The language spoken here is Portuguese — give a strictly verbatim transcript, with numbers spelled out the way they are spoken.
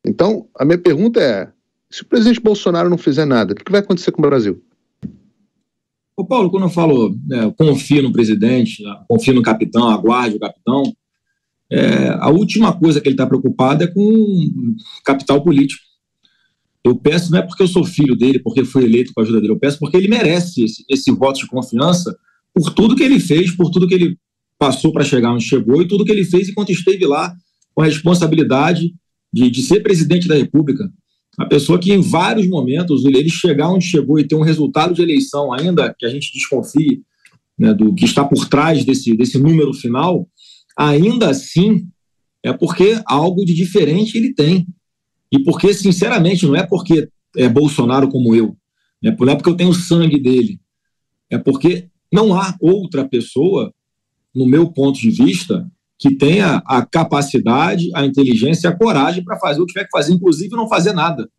Então, a minha pergunta é, se o presidente Bolsonaro não fizer nada, o que vai acontecer com o Brasil? Ô Paulo, quando eu falo, né, eu confio no presidente, confio no capitão, aguarde o capitão, é, a última coisa que ele está preocupado é com capital político. Eu peço, não é porque eu sou filho dele, porque fui eleito com a ajuda dele, eu peço porque ele merece esse, esse voto de confiança por tudo que ele fez, por tudo que ele passou para chegar onde chegou e tudo que ele fez enquanto esteve lá com a responsabilidade de, de ser presidente da República. A pessoa que em vários momentos ele chegar onde chegou e ter um resultado de eleição, ainda que a gente desconfie, né, do que está por trás desse, desse número final, ainda assim é porque algo de diferente ele tem. E porque, sinceramente, não é porque é Bolsonaro como eu, né, não é porque eu tenho sangue dele, é porque não há outra pessoa, no meu ponto de vista, que tenha a capacidade, a inteligência e a coragem para fazer o que tiver que fazer, inclusive não fazer nada.